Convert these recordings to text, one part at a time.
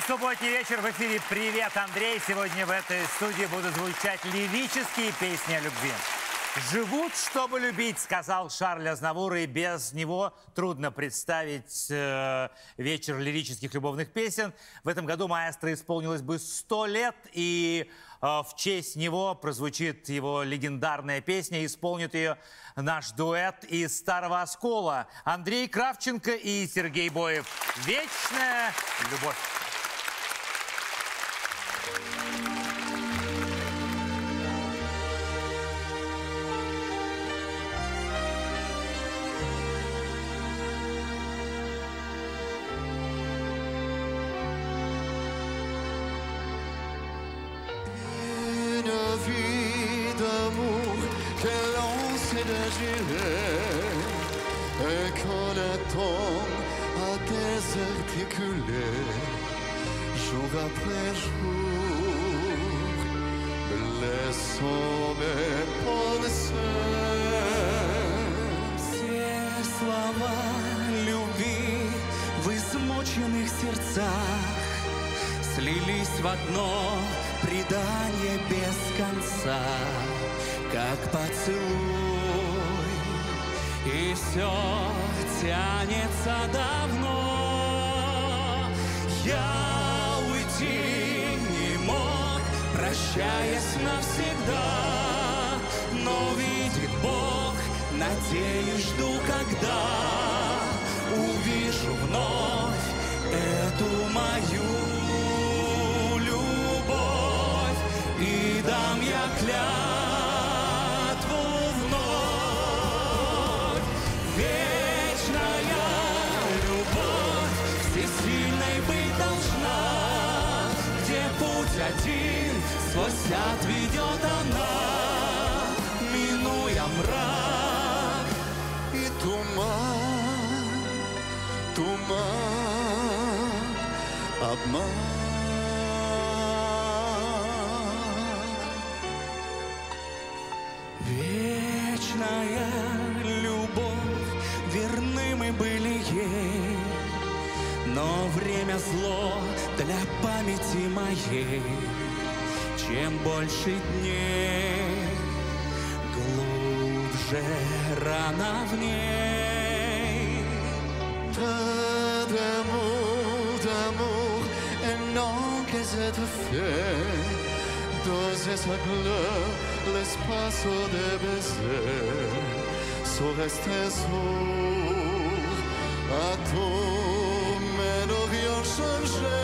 Субботний вечер, в эфире «Привет, Андрей». Сегодня в этой студии будут звучать лирические песни о любви. «Живут, чтобы любить», сказал Шарль Азнавур, и без него трудно представить вечер лирических любовных песен. В этом году маэстро исполнилось бы 100 лет, и в честь него прозвучит его легендарная песня, исполнит ее наш дуэт из Старого Оскола. Андрей Кравченко и Сергей Боев. «Вечная любовь». Et quand le temps a désarticulé, jour après jour, blessant mes pensées. Все слова любви в измученных сердцах слились в одно предание без конца, как поцелуй. И все тянется давно. Я уйти не мог, прощаясь навсегда. Но видит Бог, надеюсь, жду, когда увижу вновь эту мою любовь. И дам я клятву. Один сквозь ад ведет она, минуя мрак и туман, туман, обман. Вечная любовь, верны мы были ей, но время зло для памяти моей. Чем больше дней, глубже рана в ней. Tant d'amour, et non que cette fait, dans sa gloire, l'espace des baisers, sont restés sourds à tout, mais n'ont rien changé.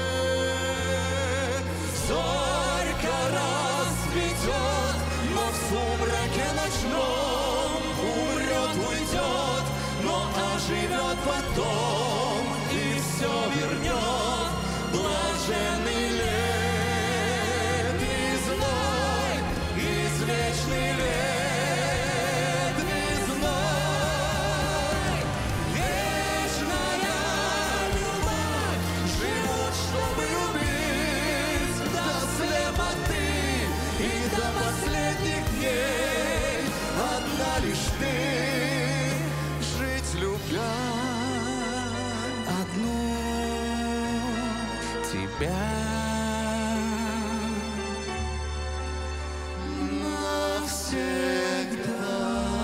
Зорька расцветет, но в сумраке ночном умрет, уйдет, но оживет потом и все вернет. Блаженный летний зной, извечный летний зной. Вечная любовь, живут, чтобы любить до слепоты и до последних дней. Одна лишь ты, Жить любя, одну тебя. навсегда.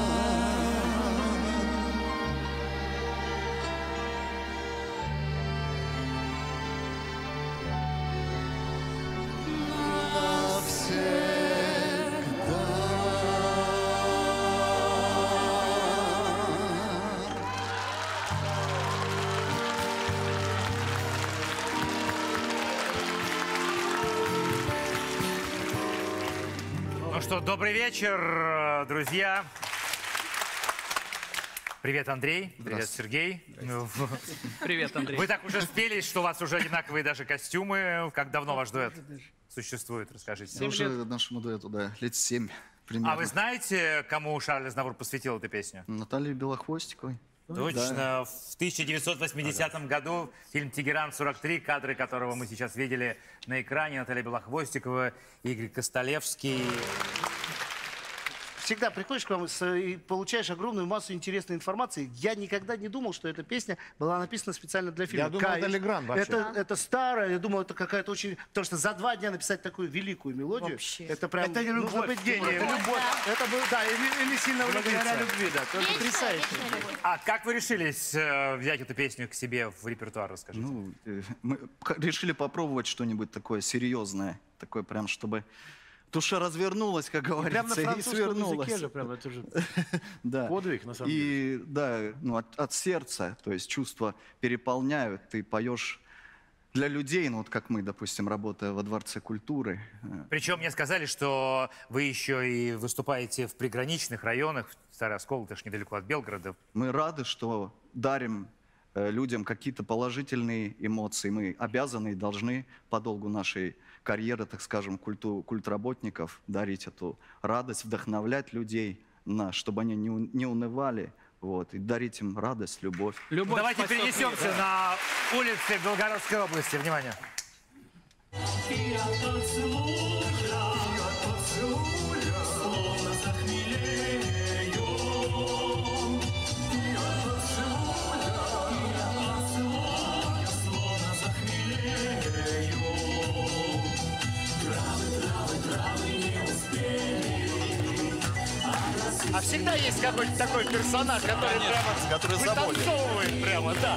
Ну что, добрый вечер, друзья. Привет, Андрей. Привет, Сергей. Привет, Андрей. Вы так уже спелись, что у вас уже одинаковые даже костюмы. Как давно ваш дуэт существует? Расскажите. Ну, уже нашему дуэту, да, лет 7 примерно. А вы знаете, кому Шарль Азнавур посвятил эту песню? Наталье Белохвостиковой. Точно. Да. В 1980 году фильм «Тегеран-43», кадры которого мы сейчас видели на экране. Наталья Белохвостикова, Игорь Костолевский. всегда приходишь к вам и получаешь огромную массу интересной информации. Я никогда не думал, что эта песня была написана специально для фильма. Я думал, это Легран вообще. Это старое, я думал, это какая-то очень... Потому что за 2 дня написать такую великую мелодию, Вообще. это прям... Это не любовь, нужно быть гением. это любовь. Это было, да, или сильно Благодаря влюбиться. любви, да. Это потрясающе. А как вы решились взять эту песню к себе в репертуар, расскажите? Ну, мы решили попробовать что-нибудь такое серьезное, такое прям, чтобы душа развернулась, как Прямо на говорится, и французском свернулась. языке же, прям, это же Да. подвиг, на самом деле. И да, ну, от сердца, то есть чувства переполняют, ты поешь для людей, ну вот как мы, допустим, работая во Дворце культуры. Причем мне сказали, что вы еще и выступаете в приграничных районах. Старый Оскол, это ж недалеко от Белгорода. Мы рады, что дарим людям какие-то положительные эмоции. Мы обязаны и должны по долгу нашей карьеры, так скажем, культработников дарить эту радость, вдохновлять людей, чтобы они не унывали, вот, и дарить им радость, любовь. Любовь Давайте спасет мир, перенесемся да. на улицы Белгородской области. Внимание. А всегда есть какой-то такой персонаж, который прямо который заботит. вытанцовывает прямо, да.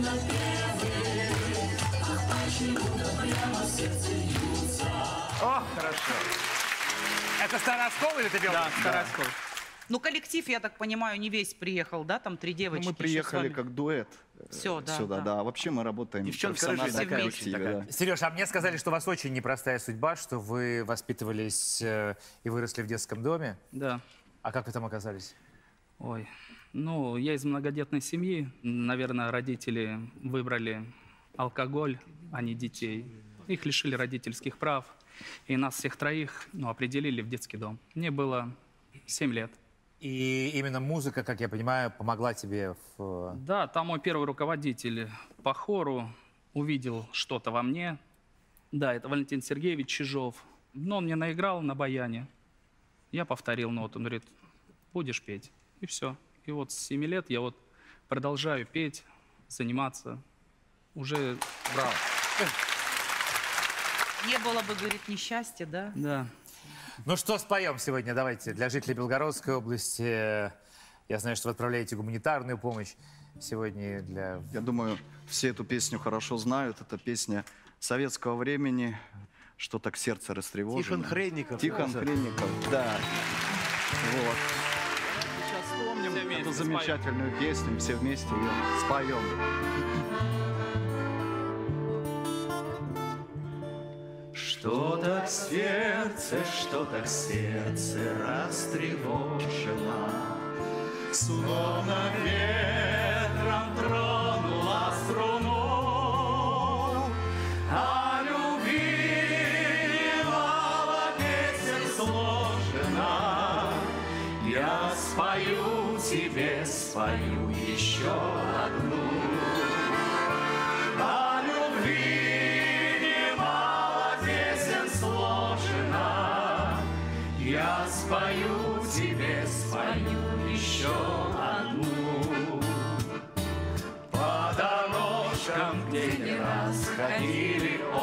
О, хорошо. Это Старый Оскол или это Белгород? Да, Старый Оскол. Ну, коллектив, я так понимаю, не весь приехал, да? Там 3 Ну, девочки. мы еще с приехали вами. как дуэт Всё, да, сюда, да. да. А вообще мы работаем Девчонка профессионально рыжая в вместе коллективе, такая. да. Сереж, а мне сказали, что у вас очень непростая судьба, что вы воспитывались и выросли в детском доме. Да. А как вы там оказались? Ой. Ну, я из многодетной семьи. Наверное, родители выбрали алкоголь, а не детей. Их лишили родительских прав. И нас всех троих, определили в детский дом. Мне было 7 лет. И именно музыка, как я понимаю, помогла тебе в... Да, там мой первый руководитель по хору увидел что-то во мне. Да, это Валентин Сергеевич Чижов. Но он мне наиграл на баяне. Я повторил ноту. Он говорит, будешь петь. И все. И вот с 7 лет я вот продолжаю петь, заниматься. Уже... Браво. Не было бы, говорит, несчастья, да? Да. Ну что споем сегодня? Давайте. Для жителей Белгородской области. Я знаю, что вы отправляете гуманитарную помощь. Сегодня для... Я думаю, все эту песню хорошо знают. Это песня советского времени, что так сердце растревожено. Тихон Хренников. Тихон Хренников, да. Вот. Сейчас вспомним Все вместе эту споем. замечательную песню, все вместе ее споем. Что так сердце растревожено, словно ветром тронула струну, а любви немало песен сложено. Я спою тебе, спою еще одну. О любви немало песен сложено. Я спою тебе, спою еще одну. По дорожкам, где не раз ходили